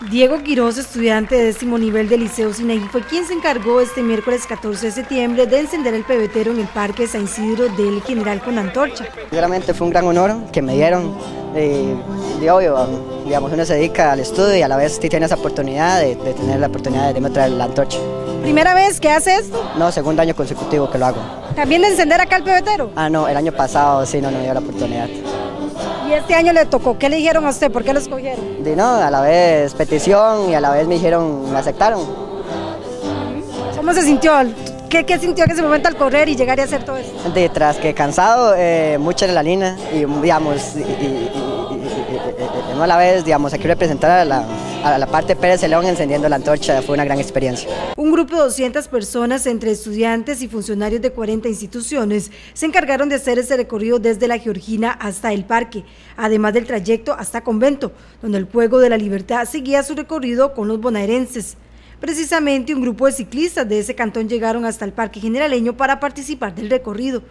Diego Quiroz, estudiante de 10º nivel del Liceo Sinaí, fue quien se encargó este miércoles 14 de septiembre de encender el pebetero en el Parque San Isidro del General con antorcha. Sinceramente fue un gran honor que me dieron, de obvio, digamos, uno se dedica al estudio y a la vez tiene esa oportunidad de tener la oportunidad de traer la antorcha. ¿Primera vez que hace esto? No, segundo año consecutivo que lo hago. ¿También de encender acá el pebetero? Ah, no, el año pasado sí no me dio la oportunidad. ¿Y este año le tocó? ¿Qué le dijeron a usted? ¿Por qué lo escogieron? No, a la vez petición y a la vez me dijeron, me aceptaron. ¿Cómo se sintió? ¿Qué sintió en ese momento al correr y llegar y hacer todo eso? Tras que cansado, mucha adrenalina y digamos, a la vez, digamos, aquí representar a la parte Pérez León encendiendo la antorcha fue una gran experiencia. Un grupo de 200 personas, entre estudiantes y funcionarios de 40 instituciones, se encargaron de hacer ese recorrido desde la Georgina hasta el parque, además del trayecto hasta Convento, donde el Juego de la Libertad seguía su recorrido con los bonaerenses. Precisamente un grupo de ciclistas de ese cantón llegaron hasta el Parque Generaleño para participar del recorrido.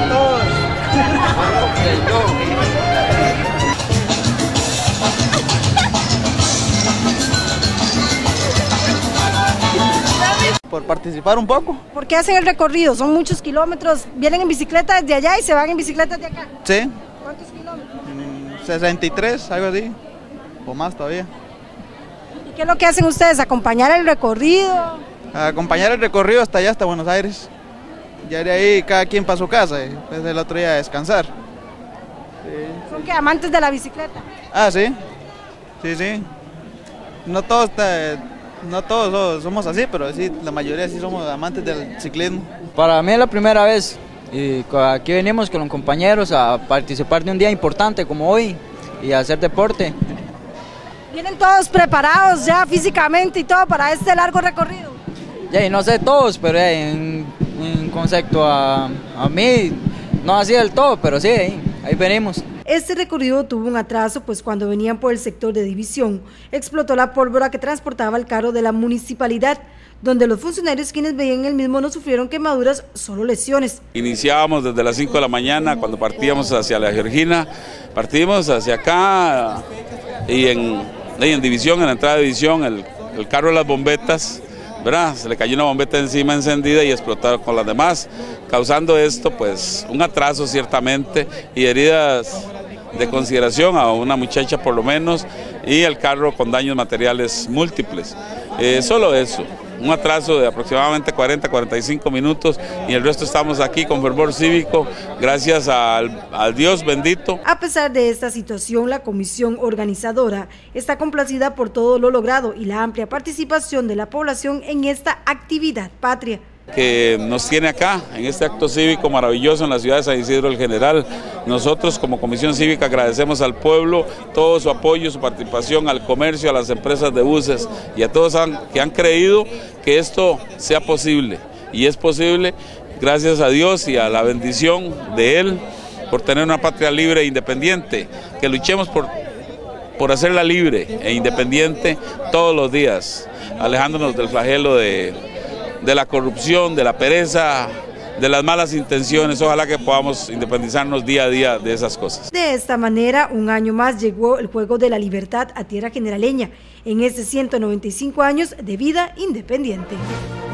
Por participar un poco. ¿Por qué hacen el recorrido? Son muchos kilómetros, vienen en bicicleta desde allá y se van en bicicleta de acá. Sí. ¿Cuántos kilómetros? 63, algo así, o más todavía. ¿Y qué es lo que hacen ustedes? ¿Acompañar el recorrido? Acompañar el recorrido hasta allá, hasta Buenos Aires. Ya de ahí cada quien para su casa y después el otro día a descansar. Sí. ¿Son qué, amantes de la bicicleta? Ah, sí. Sí. No todos somos así, pero sí, la mayoría sí somos amantes del ciclismo. Para mí es la primera vez y aquí venimos con los compañeros a participar de un día importante como hoy y a hacer deporte. ¿Vienen todos preparados ya físicamente y todo para este largo recorrido? Ya, y no sé todos, pero en concepto a mí, no así del todo, pero sí, ahí venimos. Este recorrido tuvo un atraso, pues cuando venían por el sector de División, explotó la pólvora que transportaba el carro de la municipalidad, donde los funcionarios quienes veían el mismo no sufrieron quemaduras, solo lesiones. Iniciábamos desde las 5 de la mañana cuando partíamos hacia la Georgina, partimos hacia acá y en División, en la entrada de División, el carro de las bombetas, ¿verdad? Se le cayó una bombeta encima encendida y explotaron con las demás, causando esto pues un atraso ciertamente y heridas de consideración a una muchacha por lo menos y el carro con daños materiales múltiples. Solo eso, un atraso de aproximadamente 40-45 minutos y el resto estamos aquí con fervor cívico, gracias al Dios bendito. A pesar de esta situación, la comisión organizadora está complacida por todo lo logrado y la amplia participación de la población en esta actividad patria. Que nos tiene acá, en este acto cívico maravilloso en la ciudad de San Isidro del General. Nosotros como Comisión Cívica agradecemos al pueblo todo su apoyo, su participación, al comercio, a las empresas de buses y a todos que han creído que esto sea posible. Y es posible gracias a Dios y a la bendición de Él por tener una patria libre e independiente. Que luchemos por hacerla libre e independiente todos los días, alejándonos del flagelo de la corrupción, de la pereza, de las malas intenciones. Ojalá que podamos independizarnos día a día de esas cosas. De esta manera, un año más llegó el Juego de la Libertad a tierra generaleña, en este 195 años de vida independiente.